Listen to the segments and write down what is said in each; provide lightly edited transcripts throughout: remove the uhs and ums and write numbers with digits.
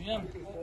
Hocam.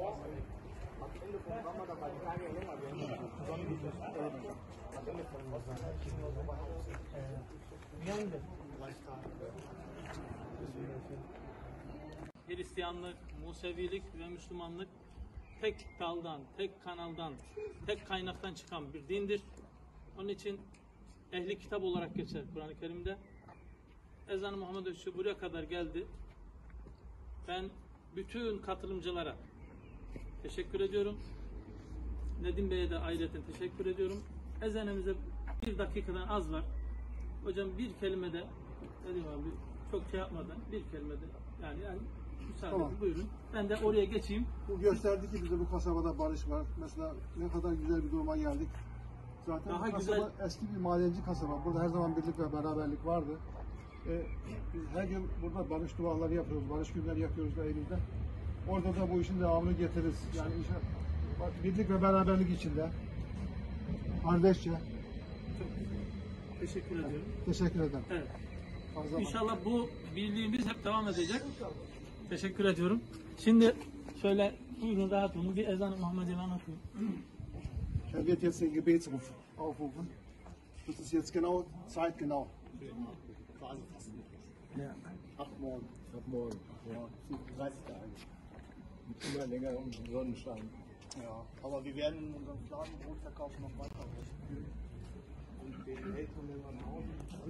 Hristiyanlık, Musevilik ve Müslümanlık tek daldan, tek kanaldan, tek kaynaktan çıkan bir dindir. Onun için ehli kitap olarak geçer Kur'an-ı Kerim'de. Ezan-ı Muhammed Öçü buraya kadar geldi. Ben bütün katılımcılara teşekkür ediyorum. Nedim Bey'e de ayrıca teşekkür ediyorum. Ezanımıza bir dakikadan az var. Hocam bir kelimede, Nedim abi çok şey yapmadan bir kelimede yani müsaade tamam. Buyurun. Ben de oraya geçeyim. Bu gösterdi ki bize bu kasabada barış var. Mesela ne kadar güzel bir duruma geldik. Zaten Daha kasaba güzel. eski bir madenci kasaba. Burada her zaman birlik ve beraberlik vardı. Biz her yıl burada barış duaları yapıyoruz. Barış günleri yapıyoruz Eylül'de. Orada da bu işin devamını getiririz. Yani birlik ve beraberlik içinde. Kardeşçe. Çok teşekkür ediyorum. Teşekkür ederim. Evet. Fazla İnşallah bu birliğimiz hep devam edecek. Teşekkür ediyorum. Şimdi şöyle buyurun rahat olun. Bir ezan-ı Muhammed'i anlatayım. Ich werde jetzt den Gebetsruf aufrufen. Das ist jetzt genau, zeitgenau. Quasi fast. Ja. Ab morgen. Ab morgen. Ja, 30 Tage. Mit immer längerem Sonnenschein. Ja, aber wir werden in unserem Fladenbrotverkauf noch weiter ausführen. Und den Eltern in unserem Haus.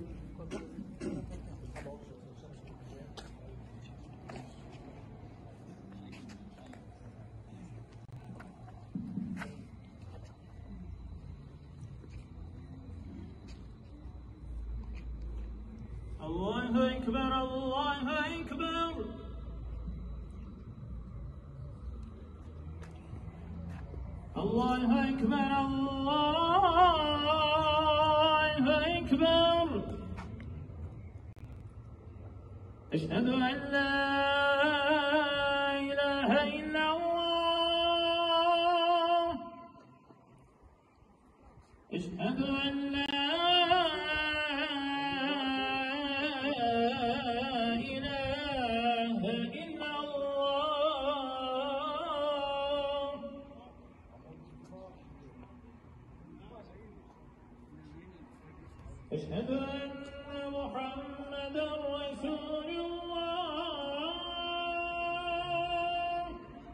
Allahu Ekber, Allahu Ekber. Allahu Ekber, Allahu Ekber. Eşhedü en la ilahe illallah. Eşhedü en la أشهد أن محمدا رسول الله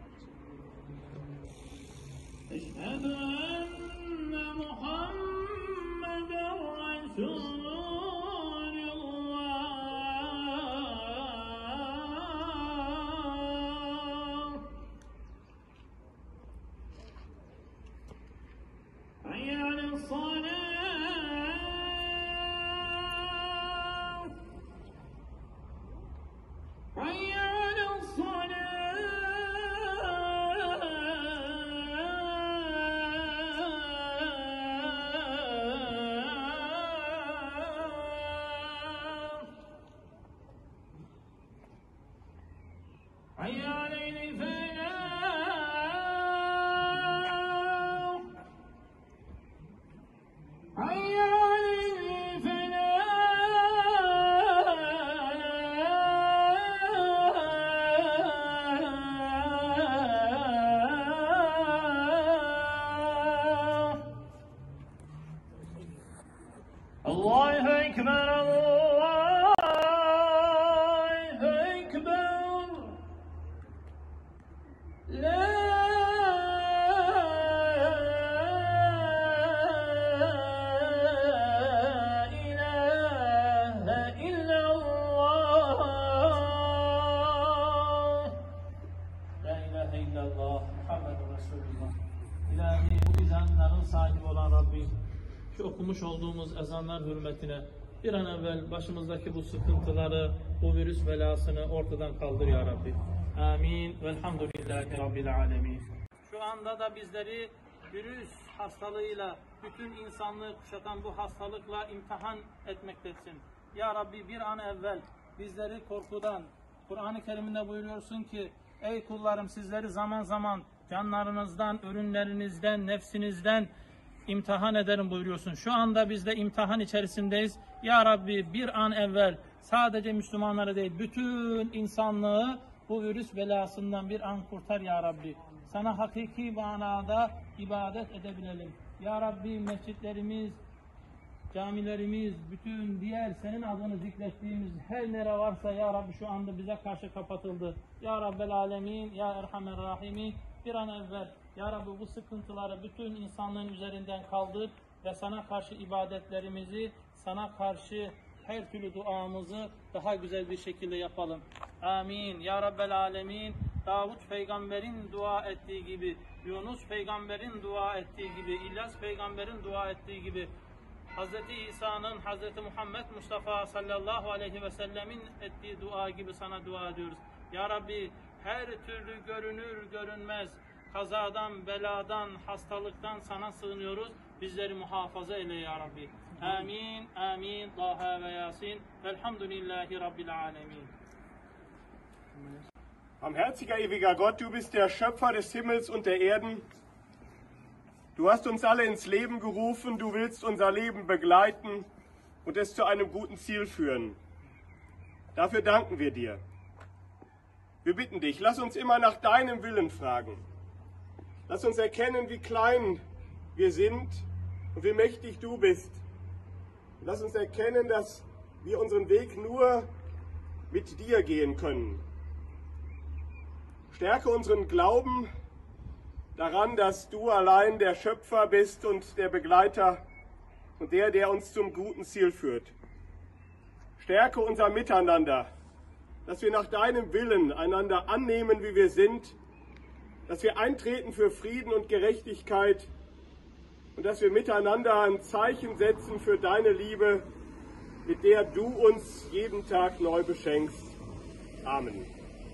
أشهد أن محمدا رسول الله حي على الصلاة حي على الصلاة حي على الفلاح حي على الله أكبر الله أكبر لا إله إلا الله لا إله إلا الله محمد رسول الله İlahi bu izanların sahibi olan Rabbim şu okumuş olduğumuz ezanlar hürmetine bir an evvel başımızdaki bu sıkıntıları, bu virüs belasını ortadan kaldır ya Rabbi. Amin. Velhamdülillahi Rabbil alemin. Şu anda da bizleri virüs hastalığıyla, bütün insanlığı kuşatan bu hastalıkla imtihan etmektesin. Ya Rabbi bir an evvel bizleri korkudan, Kur'an-ı Kerim'de buyuruyorsun ki ey kullarım sizleri zaman zaman canlarınızdan, ürünlerinizden, nefsinizden imtihan ederim buyuruyorsun. Şu anda biz de imtihan içerisindeyiz. Ya Rabbi bir an evvel sadece Müslümanları değil bütün insanlığı bu virüs belasından bir an kurtar ya Rabbi. Sana hakiki manada ibadet edebilelim. Ya Rabbi mescitlerimiz, camilerimiz, bütün diğer senin adını zikrettiğimiz her nere varsa ya Rabbi şu anda bize karşı kapatıldı. Ya Rabbel Alemin, Ya Erhamer Rahimin, bir an evvel ya Rabbi bu sıkıntıları bütün insanlığın üzerinden kaldır ve sana karşı ibadetlerimizi, sana karşı her türlü duamızı daha güzel bir şekilde yapalım. Amin. Ya Rabbel Alemin, Davut peygamberin dua ettiği gibi, Yunus peygamberin dua ettiği gibi, İlyas peygamberin dua ettiği gibi, Hz. İsa'nın, Hz. Muhammed Mustafa sallallahu aleyhi ve sellemin ettiği dua gibi sana dua ediyoruz. Ya Rabbi her türlü görünür görünmez kazadan, beladan, hastalıktan sana sığınıyoruz. Bizleri muhafaza eyle ya Rabbi. Amin, amin, Taha ve Yasin. Velhamdülillahi Rabbil alemin. Barmherziger, ewiger Gott, du bist der Schöpfer des Himmels und der Erden. Du hast uns alle ins Leben gerufen, du willst unser Leben begleiten und es zu einem guten Ziel führen. Dafür danken wir dir. Wir bitten dich, lass uns immer nach deinem Willen fragen. Lass uns erkennen, wie klein wir sind und wie mächtig du bist. Lass uns erkennen, dass wir unseren Weg nur mit dir gehen können. Stärke unseren Glauben daran, dass du allein der Schöpfer bist und der Begleiter und der uns zum guten Ziel führt. Stärke unser Miteinander, dass wir nach deinem Willen einander annehmen, wie wir sind, dass wir eintreten für Frieden und Gerechtigkeit und dass wir miteinander ein Zeichen setzen für deine Liebe, mit der du uns jeden Tag neu beschenkst. Amen.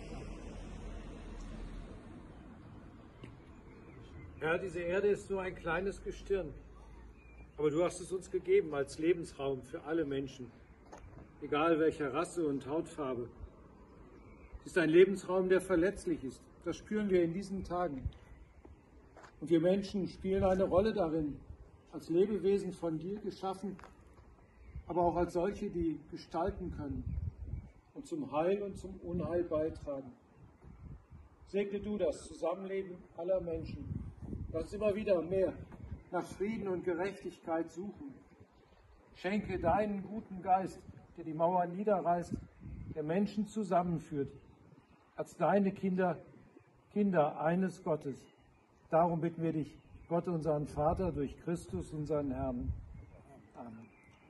Herr, diese Erde ist nur ein kleines Gestirn, aber du hast es uns gegeben als Lebensraum für alle Menschen, egal welcher Rasse und Hautfarbe. Es ist ein Lebensraum, der verletzlich ist. Das spüren wir in diesen Tagen. Und wir Menschen spielen eine Rolle darin, als Lebewesen von dir geschaffen, aber auch als solche, die gestalten können und zum Heil und zum Unheil beitragen. Segne du das Zusammenleben aller Menschen. Lass uns immer wieder mehr nach Frieden und Gerechtigkeit suchen. Schenke deinen guten Geist, der die Mauern niederreißt, der Menschen zusammenführt, als deine Kinder, Kinder eines Gottes. Darum bitten wir dich, Gott, unseren Vater, durch Christus, unseren Herrn. Amen.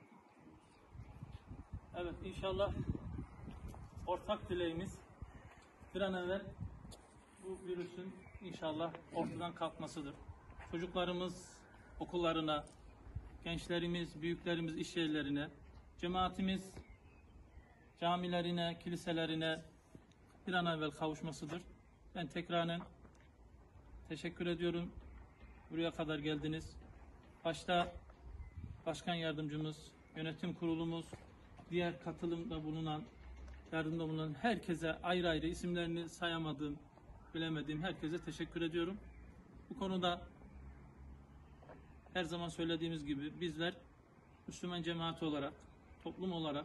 Evet, inşallah ortak dileğimiz bir an evvel bu virüsün inşallah ortadan kalkmasıdır. Çocuklarımız okullarına, gençlerimiz, büyüklerimiz iş yerlerine, cemaatimiz camilerine, kiliselerine bir an evvel kavuşmasıdır. Ben tekraren teşekkür ediyorum. Buraya kadar geldiniz. Başta başkan yardımcımız, yönetim kurulumuz, diğer katılımda bulunan, yardımda bulunan herkese ayrı ayrı isimlerini sayamadığım, bilemediğim herkese teşekkür ediyorum. Bu konuda her zaman söylediğimiz gibi bizler Müslüman cemaati olarak, toplum olarak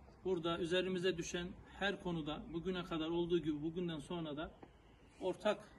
burada üzerimize düşen her konuda bugüne kadar olduğu gibi bugünden sonra da ortak